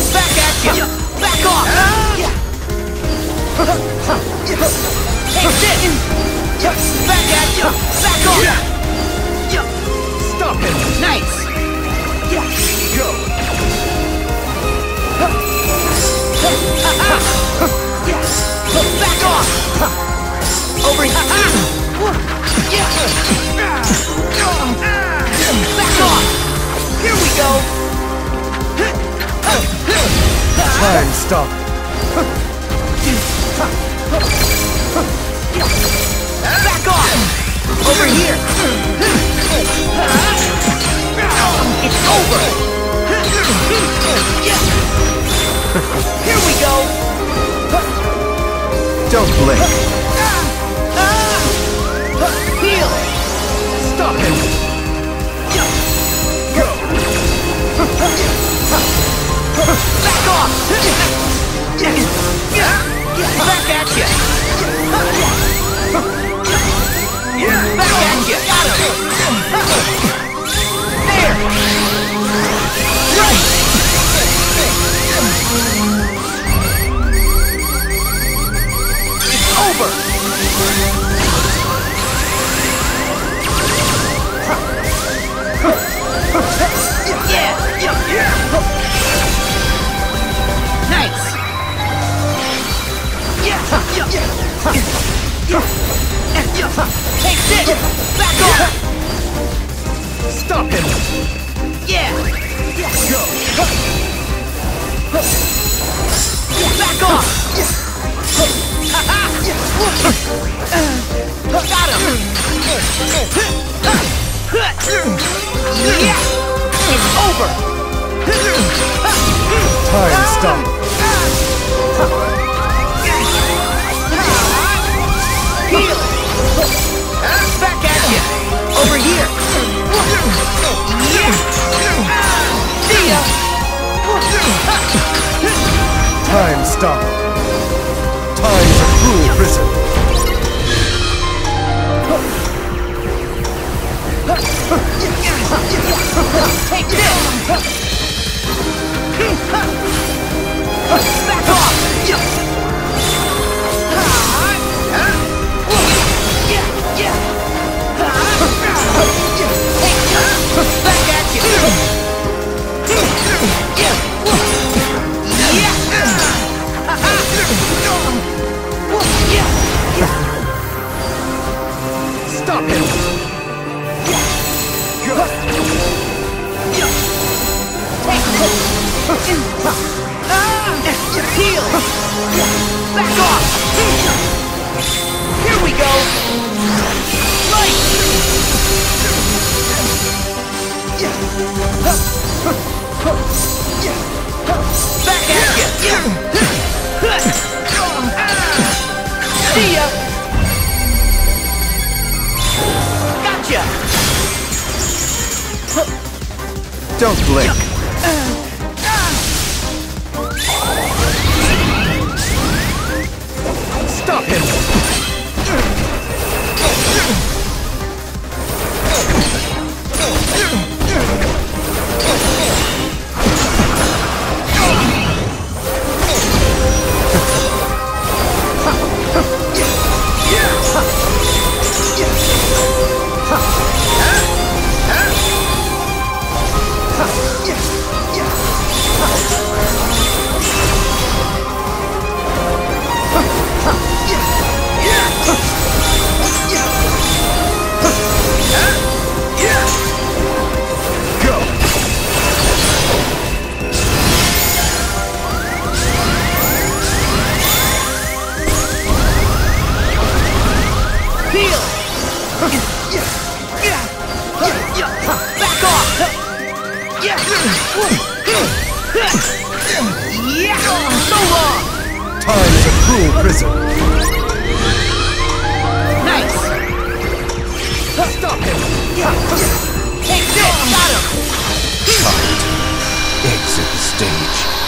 Back at you! Back off! Take this! Back at you! Back off! Stop him! Nice! Go! Back off! Over here! Back off! Here we go! Time stop! Back off! Over here! It's over! Here we go! Don't blink! Heal! Stop him! Go! Back off! Back at you! Back at you! Got him! There! Right! It's over! Nice! Take this! Back off! Stop him! Yeah! Go! Back off! Got him! Yeah! It's over! Time stop! Heal! Back at you! Over here! Yeah! See ya! Time stop! Time's a cruel prison! Take this! Back off! Back at you! Stop him! Go! Heal! Back off! Here we go! Right! Back at you! See ya! Gotcha! Don't blink! Stop him! Back off! Yeah! So long! Time is a cruel prison! Nice! Stop him! Take this! Got him! Child, exit the stage.